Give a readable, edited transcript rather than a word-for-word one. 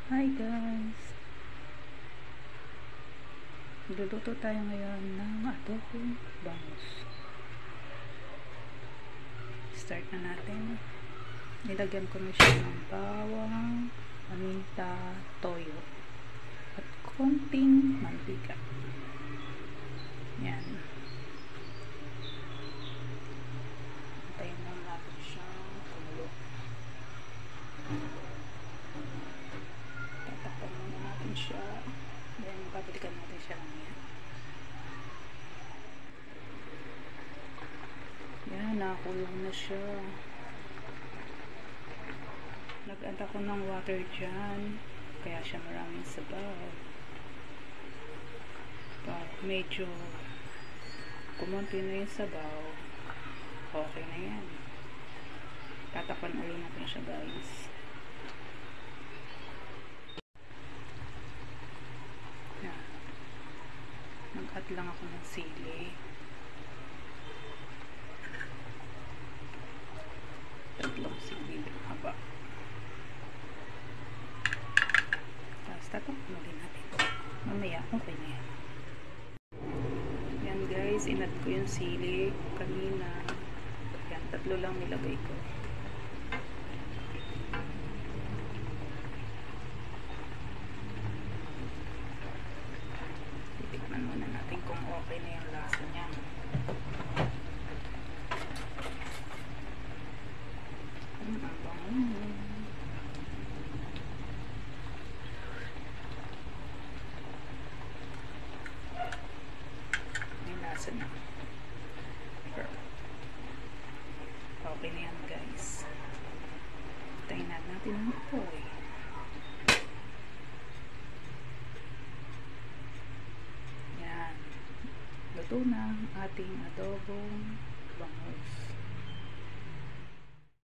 Hi guys! Magluluto tayo ngayon ng adobong bangus. Start na natin. Nilagyan ko na siya ng bawang, paminta, toyo, at konting mantika. Yan. Antayin lang natin siyang kumulo. Tatakpan muna natin siya. Then, babalikan natin siya mamaya. Yan, nakakulong na siya. Nag-anta ko ng water dyan. Kaya siya maraming sabaw. Pag medyo kumunti na yung sabaw, okay na yan. Tatakpan ulit natin siya guys. Nag-add lang ako ng sili. Tatlong sili haba. Tapos tatakpan ulit natin. Mamaya, okay na yan. Yan guys, in-add ko yung sili kanina. Yan, tatlo lang nilagay ko. Titikman muna natin kung okay na yung lasa niya. Ang bango. May lasa na. Okay na yan guys. Tayin natin ang apoy. Yan. Luto na ang ating adobong